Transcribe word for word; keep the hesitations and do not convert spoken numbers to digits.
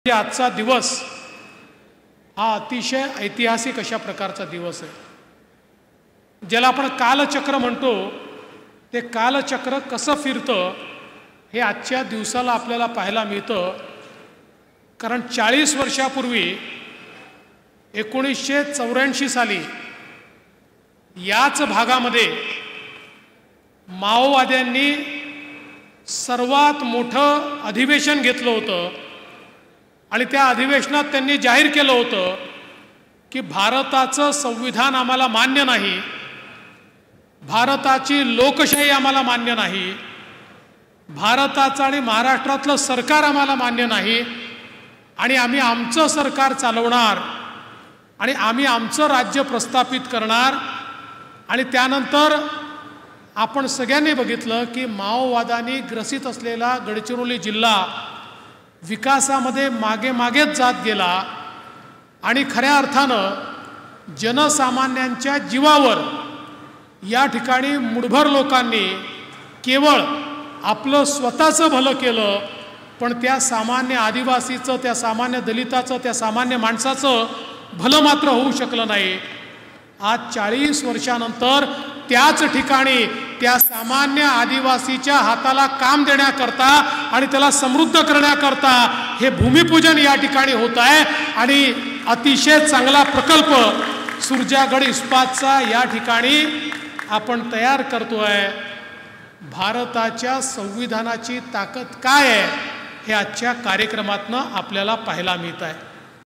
आजचा दिवस हा अतिशय ऐतिहासिक अशा प्रकारचा दिवस आहे, ज्याला आपण कालचक्र म्हणतो. ते कालचक्र कसं फिरतं हे आजच्या दिवसाला आपल्याला पाहायला मिळतं. कारण चाळीस वर्षापूर्वी एकोणीसशे चौऱ्याऐंशी साली याच भागामध्ये माओवाद्यांनी सर्वात मोठं अधिवेशन घेतलं होतं आणि त्या अधिवेशनात त्यांनी जाहीर केलं होतं की भारताचं संविधान आम्हाला मान्य नाही, भारताची लोकशाही आम्हाला मान्य नाही, भारताचं आणि महाराष्ट्रातलं सरकार आम्हाला मान्य नाही आणि आम्ही आमचं सरकार चालवणार आणि आम्ही आमचं राज्य प्रस्थापित करणार. आणि त्यानंतर आपण सगळ्यांनी बघितलं की माओवादांनी ग्रसित असलेला गडचिरोली जिल्हा विकासामध्ये मागे मागेच जात गेला आणि खऱ्या अर्थानं जनसामान्यांच्या जीवावर या ठिकाणी मुठभर लोकांनी केवळ आपलं स्वतःचं भलं केलं, पण त्या सामान्य आदिवासीचं, त्या सामान्य दलिताचं, त्या सामान्य माणसाचं भलं मात्र होऊ शकलं नाही. आज चाळीस वर्षानंतर त्याच ठिकाणी त्या सामान्य आदिवासीच्या हाताला काम देण्याकरता आणि त्याला समृद्ध करण्याकरता हे भूमिपूजन या ठिकाणी होत आहे. आणि अतिशय चांगला प्रकल्प सुरजागड इस्पातचा या ठिकाणी आपण तयार करतोय. भारताच्या संविधानाची ताकद काय आहे हे आजच्या कार्यक्रमातनं आपल्याला पाहायला मिळत आहे.